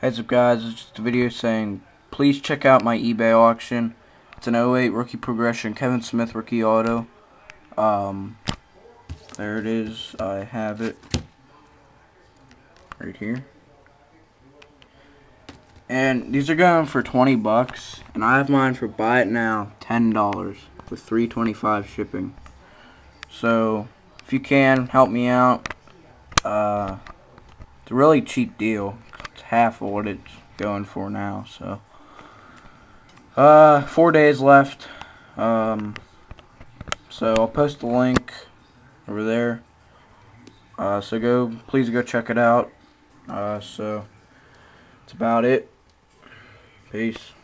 Heads up guys, it's just a video saying please check out my eBay auction. It's an '08 rookie progression Kevin Smith rookie auto. There it is. I have it right here. And these are going for 20 bucks, and I have mine for buy it now $10 with $3.25 shipping. So if you can help me out, it's a really cheap deal. It's half of what it's going for now. So 4 days left. So I'll post the link over there. So please go check it out. So that's about it. Peace.